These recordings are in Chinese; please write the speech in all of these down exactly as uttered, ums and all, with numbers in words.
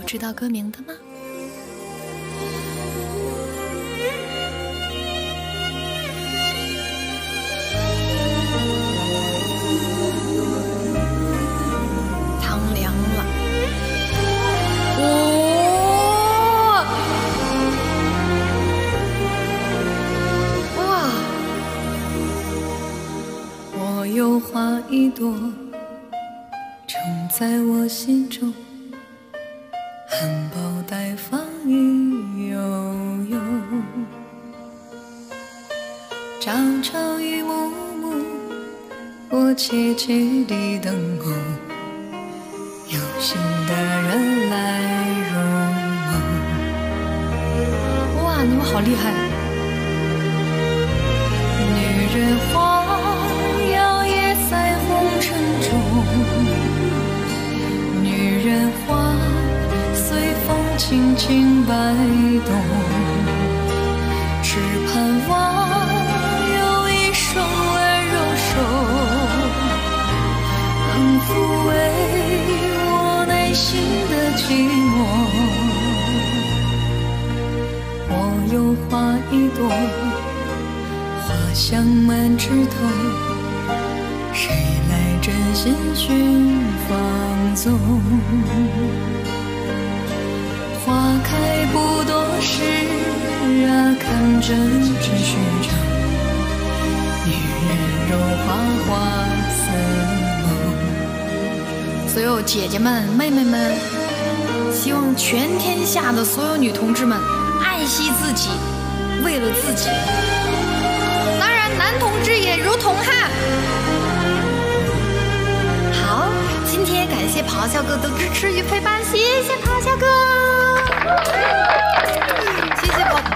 知道歌名的吗？苍凉了。哦，哇！我有花一朵，种在我心中。 含苞待放一悠悠，朝朝一暮暮，我切切地等候，有心的人来入梦。哇，你们好厉害！女人花摇曳在红尘中，女人花。 轻轻摆动，只盼望有一双温柔手，能抚慰我内心的寂寞。我有花一朵，花香满枝头，谁来真心寻放纵？ 花开不多时啊，看真真虚假。女人如花，花似梦。所有姐姐们、妹妹们，希望全天下的所有女同志们爱惜自己，为了自己。当然，男同志也如同哈。好，今天感谢咆哮哥的支持与陪伴，谢谢咆哮哥。 谢谢宝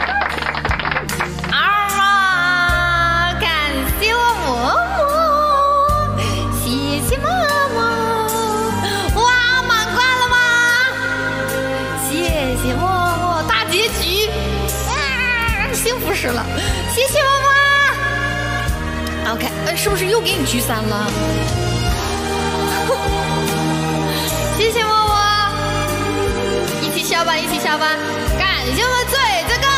啊！感谢我嬷嬷，谢谢嬷嬷。哇，满贯了吗？谢谢嬷嬷，大结局，啊，幸福死了！谢谢嬷嬷。OK， 呃，是不是又给你聚散了？谢谢嬷嬷。 一起下班，一起下班，感谢我们嘴这个，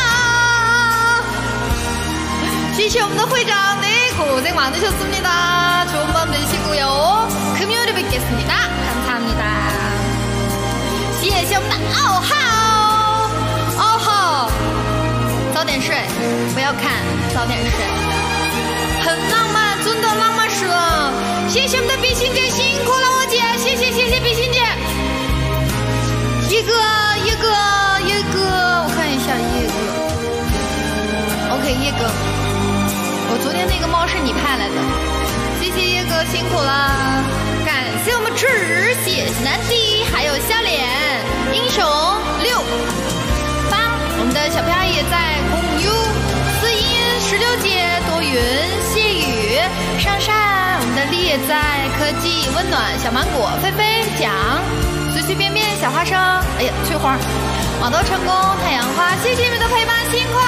谢谢我们的会长，네 고생 많으셨습니다. 좋은 밤 되시고요. 금요일에 뵙겠습니다. 감사합니다. 谢谢我们的傲浩，傲浩，早点睡，不要看，早点睡，很浪漫，真的浪漫死了。谢谢我们的碧心姐，辛苦了我姐，谢谢谢谢碧心姐。 叶哥，叶哥，叶哥，我看一下叶哥。OK， 叶哥，我昨天那个猫是你派来的，谢谢叶哥，辛苦了。感谢我们赤血男帝，还有笑脸英雄六八，我们的小飘也在公优思音石榴姐多云谢雨上山，我们的丽也在科技温暖小芒果菲菲讲。 随随便便小花生，哎呀，翠花，网购成功，太阳花，谢谢你们的陪伴，辛苦啦！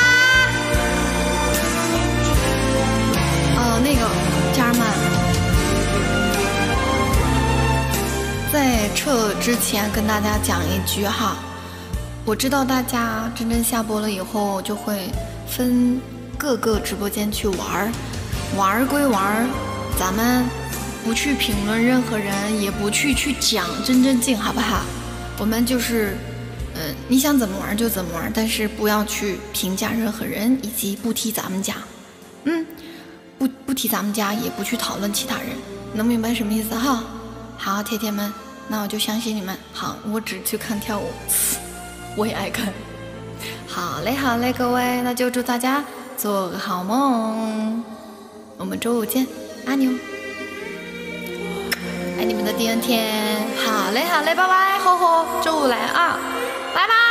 哦，那个家人们，在撤之前跟大家讲一句哈，我知道大家真正下播了以后就会分各个直播间去玩，玩归玩，咱们。 不去评论任何人，也不去去讲真正经，好不好？我们就是，嗯、呃，你想怎么玩就怎么玩，但是不要去评价任何人，以及不提咱们家，嗯，不不提咱们家，也不去讨论其他人，能明白什么意思哈？好，铁铁们，那我就相信你们。好，我只去看跳舞，我也爱看。好嘞，好嘞，各位，那就祝大家做个好梦，我们周五见，阿牛。 爱你们的第 N 天，好嘞好嘞，拜拜，吼吼，周五来啊，拜拜。